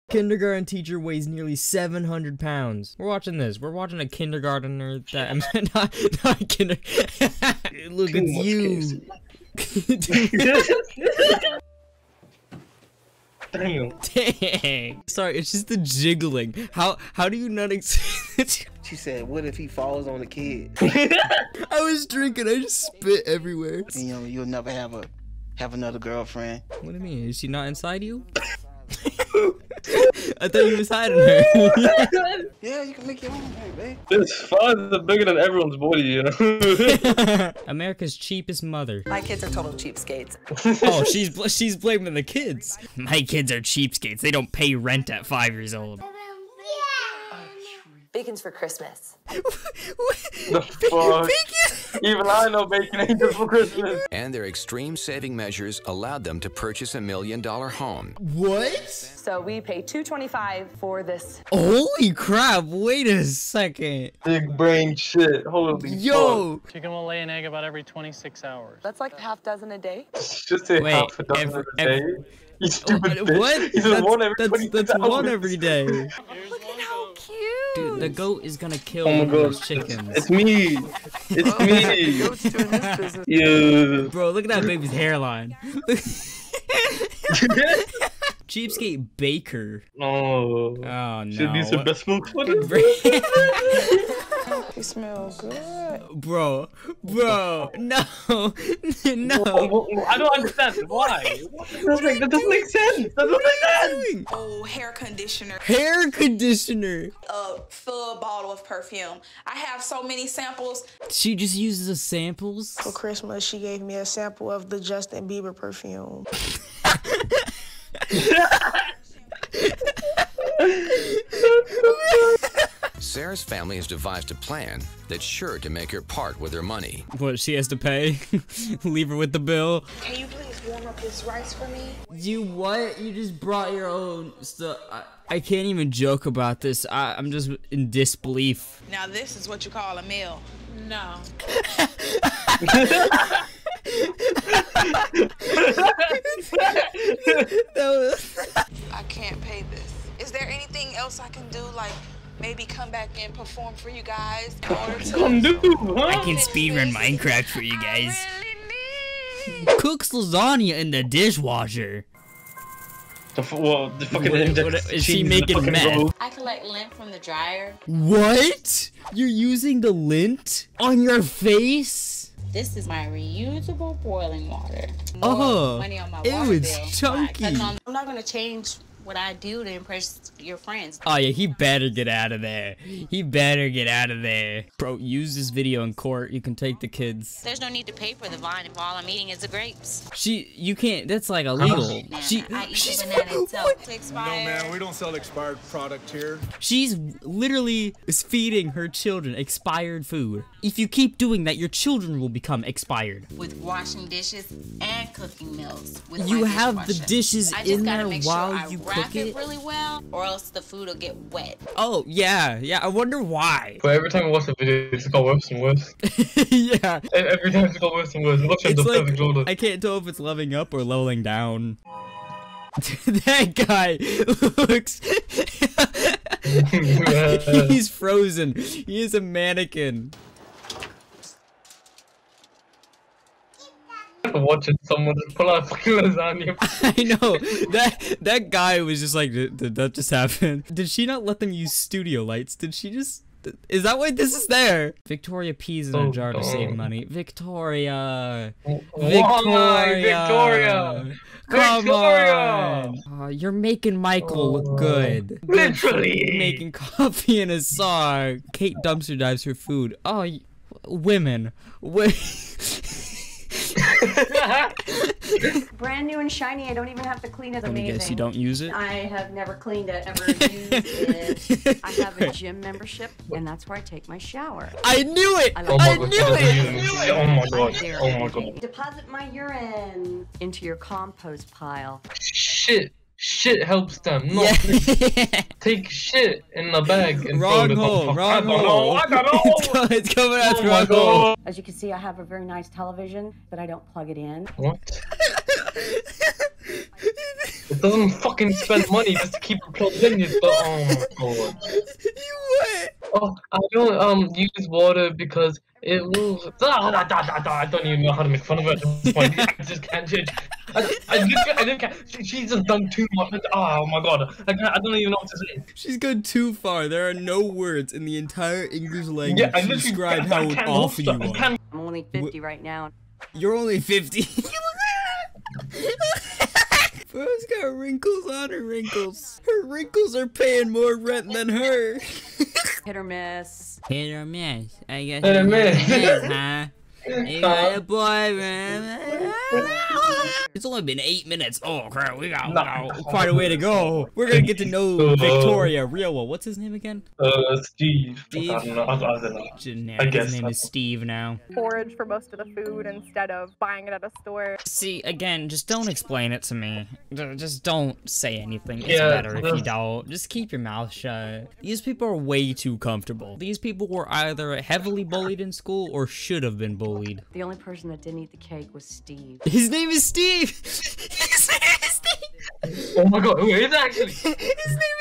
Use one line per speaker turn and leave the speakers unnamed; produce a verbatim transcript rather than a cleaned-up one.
Kindergarten teacher weighs nearly seven hundred pounds. We're watching this. We're watching a kindergartner that not not a kinder. Look, it's you.
Damn.
Dang. Sorry, it's just the jiggling. How how do you not ex-
She said, what if he falls on the kid?
I was drinking, I just spit everywhere.
You know, you'll never have a have another girlfriend.
What do you mean? Is she not inside you? I thought you was hiding her.
Yeah, you can make your own, baby.
This fun is bigger than everyone's body, you know?
America's cheapest mother.
My kids are total cheapskates.
Oh, she's bl she's blaming the kids. My kids are cheapskates. They don't pay rent at five years old.
Bacon's for Christmas.
The fuck? Even I know bacon ain't just for Christmas.
And their extreme saving measures allowed them to purchase a million dollar home.
What?
So we pay two twenty-five for this.
Holy crap, wait a second.
Big brain shit. Holy
Yo!
fuck.
Chicken will lay an egg about every twenty-six hours.
That's like a half dozen a day.
Just say
Wait,
half a dozen
every-
a day.
every-
You stupid
What?
bitch.
What?
You said
That's,
one every
that's,
twenty-six
that's one
hours.
every day.
Look at how cute.
Dude, the goat is gonna kill
Oh my
one of
god.
those chickens.
It's me. It's me.
Goat's doing his business.
Yeah.
Bro, look at that baby's hairline. Cheapskate Baker.
Oh.
Oh no.
Should be some best milk for this.
You smell good.
Bro, bro, no, no.
I don't understand. Why? That doesn't make, that doesn't make sense. That doesn't make sense.
Oh, hair conditioner.
Hair conditioner.
A full bottle of perfume. I have so many samples.
She just uses the samples.
For Christmas, she gave me a sample of the Justin Bieber perfume.
Sarah's family has devised a plan that's sure to make her part with her money.
What, she has to pay? Leave her with the bill.
Can you please warm up this rice for me?
You what? You just brought your own stuff. I, I can't even joke about this. I, I'm just in disbelief.
Now this is what you call a meal. No. I can't pay this. Is there anything else I can do, like maybe come back and perform for you guys in order to...
Come do, huh?
I can speedrun Minecraft for you guys. Cooks lasagna in the dishwasher.
The, f well, the fucking
What-
inject
what- is she
cheese in the
making
fucking
meth?
bowl.
I collect lint from the dryer.
What? You're using the lint on your face?
This is my reusable boiling water.
Oh,
money on my
ew,
water
it's
bill.
chunky.
Why? 'Cause I'm I'm not gonna change what I do to impress your friends.
Oh yeah, he better get out of there. He better get out of there. Bro, use this video in court. You can take the kids.
There's no need to pay for the vine if all I'm eating is the grapes.
She, you can't, that's like illegal.
Banana.
She,
I eat
she's,
the banana itself.
what?
To expire.
we don't sell expired product here.
She's literally feeding her children expired food. If you keep doing that, your children will become expired.
With washing dishes and cooking meals. With
You
my
have the
dishwasher.
dishes
I just
in
gotta
there
make
while
sure I
you
wrap
cook it?
really well, or else the food will get wet.
Oh, yeah, yeah, I wonder why.
But every time I watch the video, it's got worse and worse.
Yeah.
E- Every time it's got worse and worse. It looks like
It's
the
like,
perfect order.
I can't tell if it's leveling up or leveling down. That guy looks... He's frozen. He is a mannequin.
Watching someone just pull out fucking lasagna.
I know. That that guy was just like, did, did that just happen? Did she not let them use studio lights? Did she just... Is that why this is there? Victoria peas in a
Oh,
jar to save
God.
money. Victoria.
Why,
Victoria.
Victoria?
Come
Victoria!
on. Aw, you're making Michael look good.
Literally.
Making coffee in a saw. Kate dumpster dives for food. Oh, y- women. Wi-
Brand new and shiny. I don't even have to clean it.
Let me
Amazing.
guess, you don't use it?
I have never cleaned it, ever used it. I have a gym membership, and that's where I take my shower.
I knew it!
I
Oh
love
my
I
god,
knew
she doesn't
it!
use it. Oh my god.
I dare
Oh my
you.
god.
Deposit my urine into your compost pile.
Shit. Shit helps them. No.
Yeah.
Take shit in the bag and
Wrong
throw it
hole,
on
wrong
I don't know.
hole.
I don't know.
It's co- it's coming out
Oh
the
my
wrong hole.
god.
As you can see, I have a very nice television, but I don't plug it in.
What? It doesn't fucking spend money just to keep it plugged in. You but oh my god.
You what?
Oh, I don't um use water because it moves. Ah, da, da, da, da. I don't even know how to make fun of it at this point. I just can't change. I, I, literally, I didn't. She, she's just done too much. Oh my god. I, can't, I don't even know what to say.
She's gone too far. There are no words in the entire English language
Yeah, I
to
literally
describe
can't- I
how
can't
awful you
help that. I
are.
can't-
I'm only fifty right now.
You're only fifty. Bro's got wrinkles on her wrinkles. Her wrinkles are paying more rent than her.
Hit or miss.
Hit or miss. I guess.
Hit or miss.
huh? You got a boyfriend. It's only been eight minutes. Oh crap, we got, we got quite a way to go. We're gonna get to know Victoria real well. What's his name again?
Uh, Steve.
Steve?
I don't know. I, I don't know.
Generic.
I guess
His name
so.
is Steve now.
Forage for most of the food instead of buying it at a store.
See, again, just don't explain it to me. Ju- Just don't say anything. It's
Yeah,
better if you
that's-
don't. Just keep your mouth shut. These people are way too comfortable. These people were either heavily bullied in school or should have been bullied.
The only person that didn't eat the cake was Steve.
His name is Steve! His name is Steve!
Oh my god, who is it actually?
His name